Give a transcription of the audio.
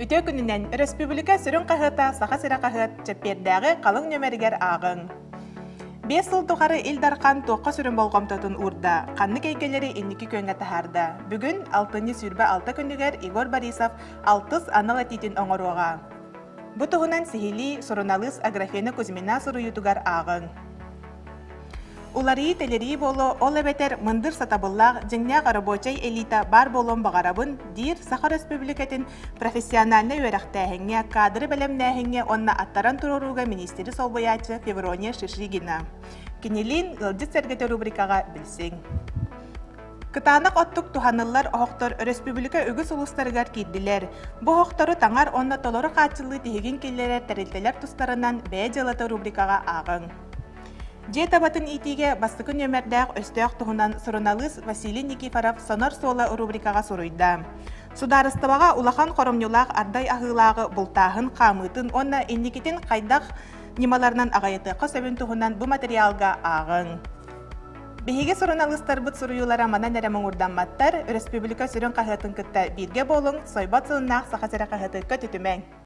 Үтө күнінен республика сүрін қағыта сақа сыра қағыт чәппердәғы қалың нөмергер ағын. 5 жыл тұқары илдарқан тоққа сүрін болғамтатын урда, қанны кейкелері инники көнге тахарда. Бүгін 6-ны сүрбі 6 күндігер Игор Борисов 6 анал әтетін оңыруға. Бұ тұғынан сихили сұрыналыс аграфена Кузьмина сұруютугар ағын. Улари телери болу ол әбетер мындыр сатабыллақ жеңняқ рабочай элита бар болуын бағарабын дир Саха Республикатын профессиональны өрәқтәхіңе, кадры бәлемнәхіңе онна аттаран тұруруға министері солбоячы Феврония Шишригина. Кенелин ғылдет сәргеті рубрикаға білсең. Кытанық оттук туханылар оқтор республика үгіс ұлыстарығар кейділер. Бұ оқтары таңар онна толоры қатшылы тегін келлері тәрелтелер тұстарынан бәй жылаты рубрикаға ағын. Жет абатын итиге бастықын өмірдәқ өстіяқ тұғынан сұрыналыс Василий Никифоров сонар сола рубрикаға сұройда. Сударыстыбаға улахан қоромнюлақ ардай ағылағы бұлтағын қамытын, онна еннекетін қайдақ немаларынан ағайыты қосөбін тұғынан бұл материалға ағын. Бейге сұрыналыстар бұт сұрыюлара манан әрімін ұрданматтар, республика сүрін қағытын күтті бірге болың, сойбат сылынақ сақасыра қағыты көтітімен.